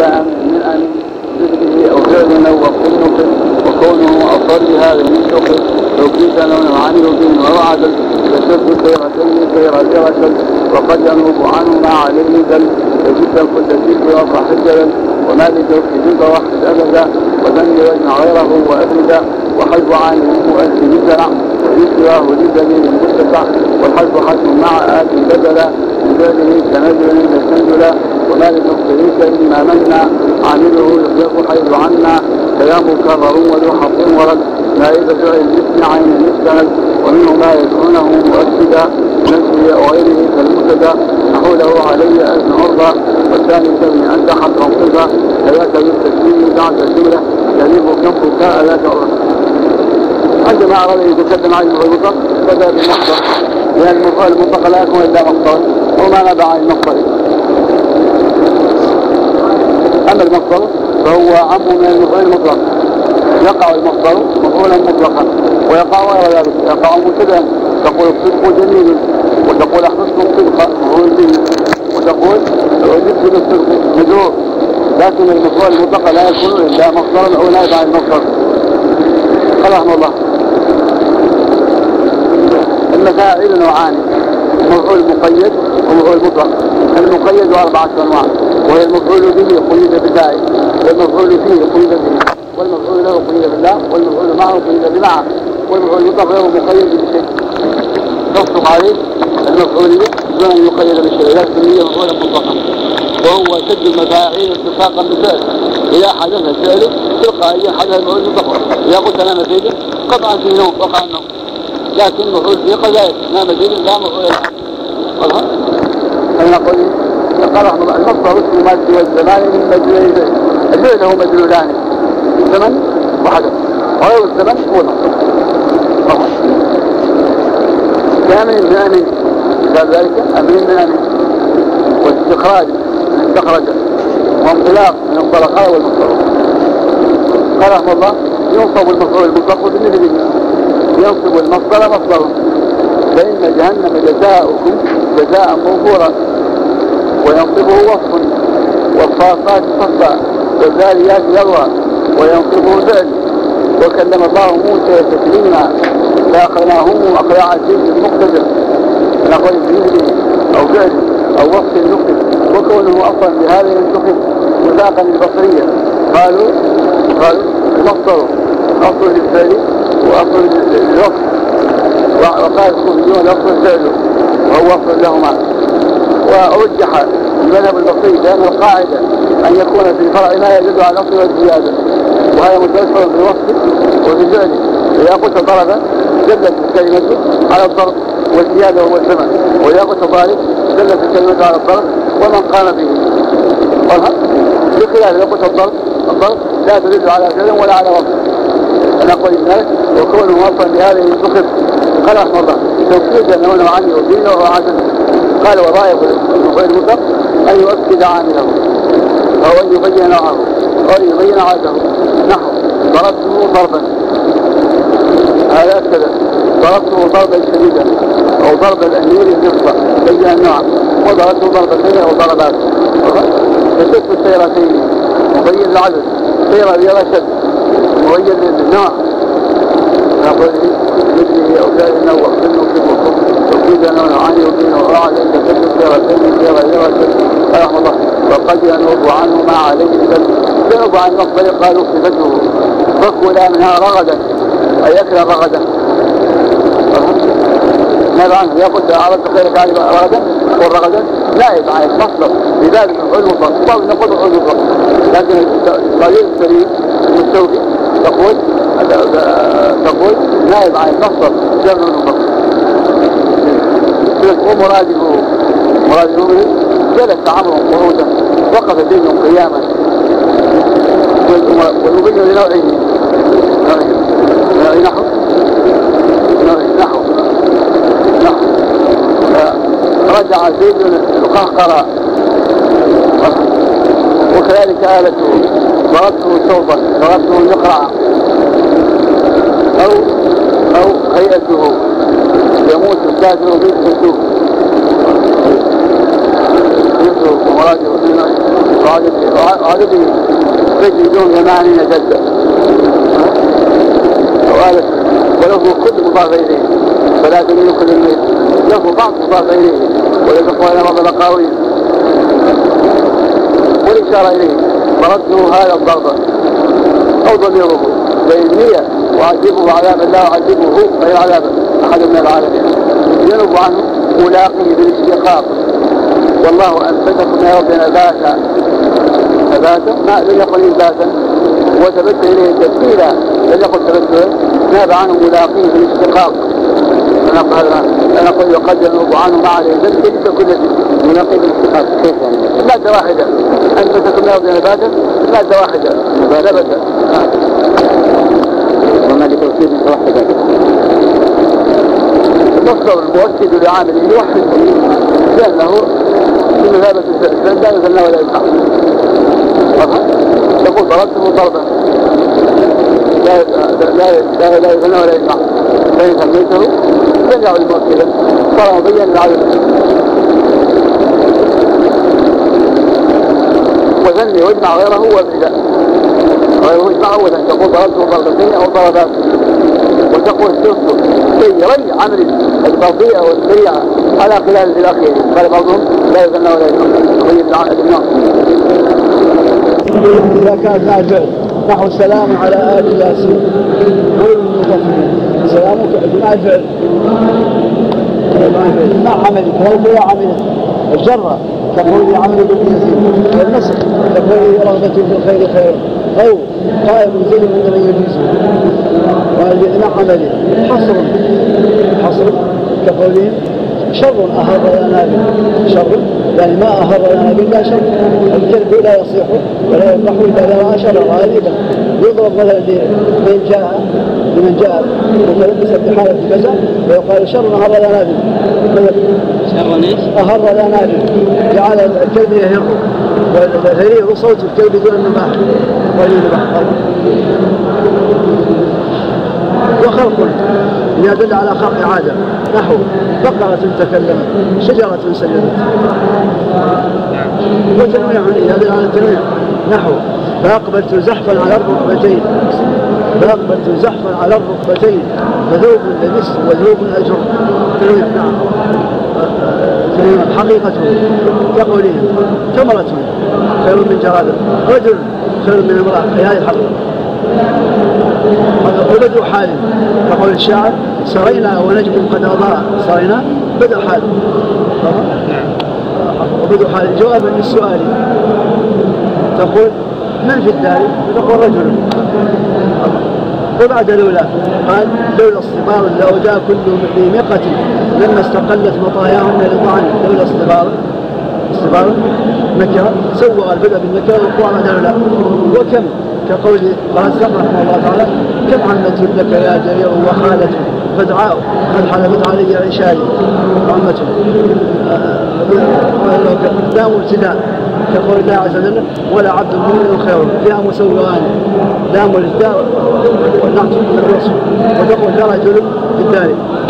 جاء من أن ذكره أو فعل أو وقت وكونه أصر بهذا من شكر توكيدا لو عنه به ووعدا يشد سيرتين سيرة وقد ينوب عنه ما عليه دل يجد كل ذكر وصح الجلل وما لتوكيد وحد أبدا وذن وجه غيره وأبدا وحلف عنه مؤسس جزرع ويسواه لدليل متسع والحلف حتم مع آت بدلا من ذلك كنجل يستنجلا وما لتوكيد إما منا عامله يطلق حيث عنا كلام كرر وذو حق ورد ما إذا فعل الاسم عين يستهل ومنه ما يدعونه مؤكدا نفسه وغيره كالمبتدا نحوله علي أذن عرضا والثاني كمن أنت حقا صفا كذاك بالتسليم بعد الجملة يليق كم بكاء ذاك عرض. عندما أراد أن يتكلم عن المطلق بدأ بالمصدر لأن المطلق لا يكون إلا مصدر وما نبع عن المصدر. أما المصدر فهو عم من المفعول المطلق يقع المصدر مفعولا مطلقا ويقع غير ذلك يقع مبتدا تقول الصدق جميل وتقول احفظت الصدق مفعول به وتقول وجدت بالصدق مجرور لكن المفعول المطلق لا يكون الا مصدرا او نائب عن المصدر. قال رحمه الله المفاعيل نوعان مفعول مقيد ومفعول مطلق. المقيد 4 أنواع وهي المفعول به قيد بالله والمفعول فيه قيد به والمفعول له قيد بالله والمفعول معه قيد بمعه والمفعول المطلق له مقيد بشيء تصدق عليه المفعولية دون أن يقيد بشيء لكن هي مفعولا مطلقا وهو شد المفاعيل اتفاقا بفعل إذا حدث الفعل تلقائيا حدث المفعول المطلق. إذا قلت نام زيد قطعا في نوم وقع النوم لكن مفعول فيه قذائف نام زيد لا مفعول له. أنا نقول قال رحمه الله المصدر اسم المد والزمان من مدلولين الفعل له مدلولان الزمن وحدث وغير الزمن هو المصدر كامل من أمين قال ذلك أمين من أمين واستخراج من استخرج وانطلاق من انطلق هذا والمصدر. قال رحمه الله ينصب المفعول المطلق بمثله ينصب المصدر مصدر فإن جهنم جزاؤكم جزاء موفورا وينصبه وصف والصافات صفا والذاريات ذروا وينصبه فعل وكلم الله موسى تكليما فأخذناهم أخذ عزيز مقتدر نقول بإذنه أو فعل أو وصف نقل وكونه أصلا بهذا ينتقل مذاقا البصرية قالوا المصدر أصل للفعل وأصل للوصف وقال الصوفيون الأصل الفعل وهو أصل لهما. وأرجح المذهب البصري بأن القاعدة أن يكون في الفرع ما يدل على الأصل والزيادة وهذا متوفر في الوصف وفي الفعل. إذا قلت ضرب دلت الكلمة على الضرب والزيادة هو الزمن وإذا قلت ضارب دلت الكلمة على الضرب ومن قام به. بخلاف إذا قلت الضرب لا تدل على فعل ولا على وصف. أنا أقول ذلك وكونه وصفا لهذه الفخر. قال رحمه الله توكيدا نوعا عنه ودينه وعدل. قال وظائف المفعول المطلق أن يؤكد عامله أو أن يبين نوعه أو أن يبين عاده نحو ضربته ضربا هذا كذا ضربته ضربا شديدا أو ضرب الأمير النصف بين النوع وضربته ضربتين أو ضربات فشد السيرتين مبين العدد سيرة بيضا شد مبين للنوع نقول مثله أو ذلك نوع توكيدا نوعا عنه ودينه وعد عند شد السيرتين سيرة شد. رحمه الله وقد ينوب عنه ما عليه ينوب عن مصدر قالوا صفته فكلا منها رغدا أي يكلا رغدا نائب عنه يقول أردت خيرك علي رغدا والرغدا نائب عن مصدر لذلك مفعول مطلق نقول مفعول مطلق لكن القليل السليم المستوفي تقول نائب عن المصدر جمع المطلق ومراده به جلس عمرو قعودا وقف دين قياما والمبين لنوعه نحو رجع زيد القهقرة وكذلك آلته ضربته صوبا ضربته المقرع أو هيئته يموت الكافر بالسجود ومراده وهذا يجدون 80 جدة وله كل مضاف إليه فلا تميل كل الميت له بعض مضاف إليه ولذلك إلى بعض الأقاويل والإشارة إليه فرده هذا الضرب أو ضميره بينية وعذبه عذاب الله وعذبه غير عذاب أحد من العالمين ينب عنه ملاقيه بالاشتقاق والله أنبتكم من الأرض نباتا ما لم يقل إنباتا وتبدل إليه تبديلا لم يقل تبدلا ناب عنه ملاقيه بالاشتقاق نقول يقدر ينب عنه مع الإنسان كل ملاقيه بالاشتقاق كيف يعني مادة واحدة أنبتكم من الأرض نباتا مادة واحدة نبتا وما لتوكيد واحدة المصدر المؤكد لعامله يوحد لأنه في مثابة الفعل لا يزلنا ولا يزلنا تقول ضربته ضربا لا يزلنا ولا يزلنا فإن سميته لن يعود مؤكدا صار مبينا للعدد وثني واجمع غيره هو الابتداء غيره اجمع هو ثاني تقول ضربته ضربتين أو ضربات وتقول السلسل سيري عمل البطيئة والسريعة على خلال الأخير قال بعضهم لا يزلنا ولا يزلنا إذا كان نافع نحو السلام على آل ياسين غير المتفقين سلامك مع الفعل ما عملك ولو عملك الجرة تقول عمل بالياسين والنصر تقول رغبة في الخير خير أو قائم زي من لم يجيزه وإذا عمله حصر كقولهم شر أهر لنا به شر يعني ما أهر لنا به لا شر الكلب لا يصيح ولا يفرح إذا لا شر غالبا يضرب مثلا لمن جاء متلبسا بحالة كذا ويقال شر أهر لنا به شر ليش؟ أهر لنا به جعل الكلب يهر ويهريه صوت الكلب دون النباح ويذبح وخلق يدل على خلق عادة نحو بقرة تكلمت شجرة سجدت وتنويع يدل على التنويع نحو فأقبلت زحفا على الركبتين فذوب لبس وذوب أجر تنويع نعم حقيقته كقولهم تمرة خير من جرادة رجل خير من امرأة هذه الحقيقة وبدء حال كقول الشاعر سرينا ونجم قد أضاء سرينا بدء حال وبدء حال جوابا للسؤال تقول من في الدار تقول رجل وبعد لولا قال لولا اصطبار لأودى كل مقة لما استقلت مطاياهن لطعن لولا اصطبار نكرة سوغ البدء بالنكرة والقوى بعد لولا وكم كقول رزق رحمه الله تعالى كم عمة لك يا جريء وخالة فادعاء قد حلفت علي عشاري وعمته لا مبتداء كقول الله عز وجل ولا عبد مؤمن خير فيها مسوغان لا مبتداء والنعت من الوصف وتقول لا رجل في الدار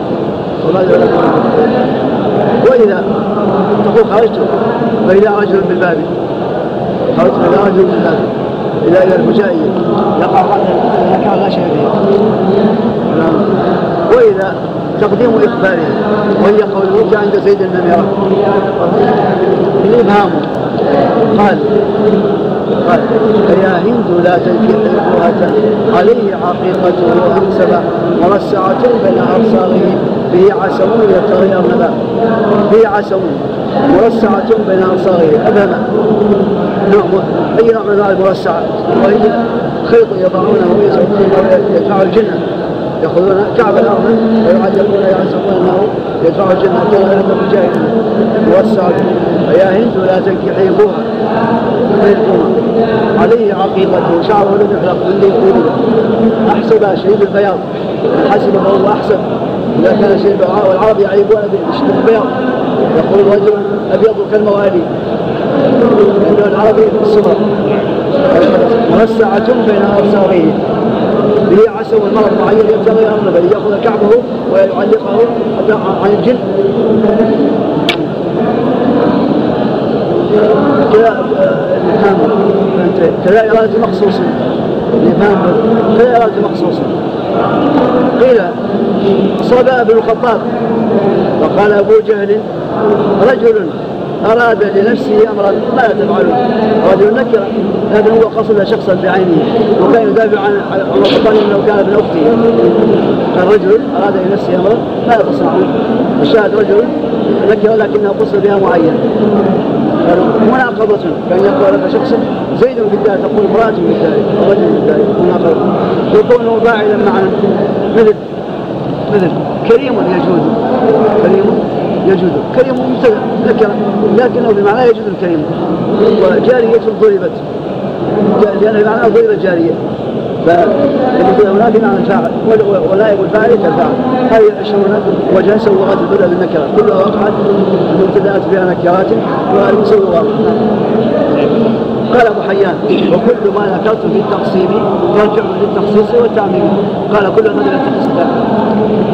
وإذا تقول خرجت فإذا رجل بالباب خرجت فإذا رجل بالباب إلى الفجائية يقع هذا لا شيء فيه وإذا تقديم إخباره وهي قوله عند زيد النميرة الإبهام قال يا هند لا تنكح امرأة عليه عقيقته أحسب مرسعة بين أبصاره به عسو يتغير نبا به عسو مرسعة بين أبصاره أبهم أي نوع من أنواع المرسعة وهي خيط يضعونه يدفع الجنة يأخذون كعب الأرض ويعلقون يعزقون أنه يدفع الجنة حتى لا يهدف الجاهلين موسعة يا هند لا تنكحي بها عليه عقيقته شعره لم يحلق بالليل طويلا أحسب شديد البياض حسب فهو أحسب إذا كان شديد البياض والعرب يعيبون بشديد البياض يقول الرجل أبيض كالموالي لأنه العربي الصغر موسعة بين أبصاره به عسو المرض معين يبتغي أرنبا ليأخذ كعبه ويعلقه عن الجن كذا إرادة مخصوص كذا إرادة مخصوص. قيل صدى بن الخطاب وقال أبو جهل رجل أراد لنفسه أمرا ما لا تفعله، رجل نكرة لكن هو قصد شخصا بعينه وكان يدافع عن الخطاب انه كان ابن اخته. قال رجل أراد لنفسه أمرا ما لا تصنعه، الشاهد رجل نكرة لكنه قصد بها معين. قالوا مناقضة كان يقول لك شخص زيد في الدار تقول امرأة في الدار ورجل في الدار، مناقضة. وكونه فاعلا معنا مثل كريم يجود، كريم مبتدأ ذكر لكنه بمعنى يجوز الكريم. وجارية ضربت لأنه بمعنى ضربت جارية، فالمبتدأ هناك بمعنى الفاعل ونائب الفاعل كالفاعل. هذه 20 وجها سوغات البدء بالنكرة كلها وقعت المبتدأات فيها نكرات والمسوغات. قال أبو حيان وكل ما ذكرت في التقسيم يرجع للتخصيص والتعميم. قال كل هذا التخصيص